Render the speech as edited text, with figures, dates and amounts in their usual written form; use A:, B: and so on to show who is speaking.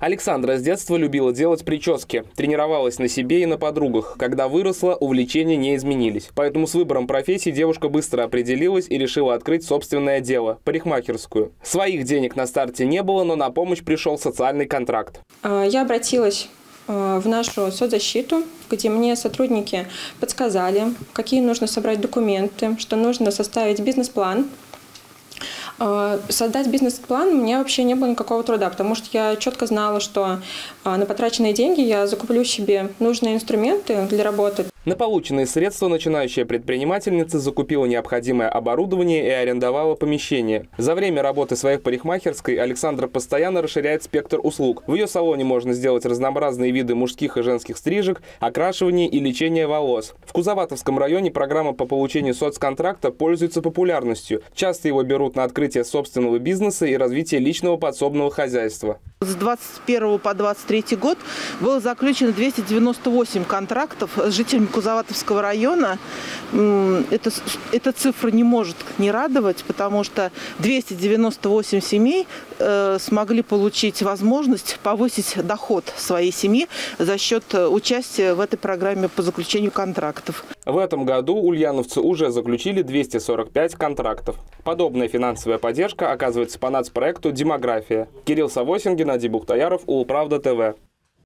A: Александра с детства любила делать прически, тренировалась на себе и на подругах. Когда выросла, увлечения не изменились. Поэтому с выбором профессии девушка быстро определилась и решила открыть собственное дело – парикмахерскую. Своих денег на старте не было, но на помощь пришел социальный контракт.
B: Я обратилась в нашу соцзащиту, где мне сотрудники подсказали, какие нужно собрать документы, что нужно составить бизнес-план. Создать бизнес-план у меня вообще не было никакого труда, потому что я четко знала, что на потраченные деньги я закуплю себе нужные инструменты для работы.
A: На полученные средства начинающая предпринимательница закупила необходимое оборудование и арендовала помещение. За время работы своей парикмахерской Александра постоянно расширяет спектр услуг. В ее салоне можно сделать разнообразные виды мужских и женских стрижек, окрашивания и лечения волос. В Кузоватовском районе программа по получению соцконтракта пользуется популярностью. Часто его берут на открытие собственного бизнеса и развитие личного подсобного хозяйства.
C: С 2021 по 2023 год было заключено 298 контрактов с жителями Кузоватовского района. Эта цифра не может не радовать, потому что 298 семей смогли получить возможность повысить доход своей семьи за счет участия в этой программе по заключению контрактов.
A: В этом году ульяновцы уже заключили 245 контрактов. Подобная финансовая поддержка оказывается по нацпроекту «Демография». Кирилл Савосин, Геннадий Бухтаяров, Улправда ТВ.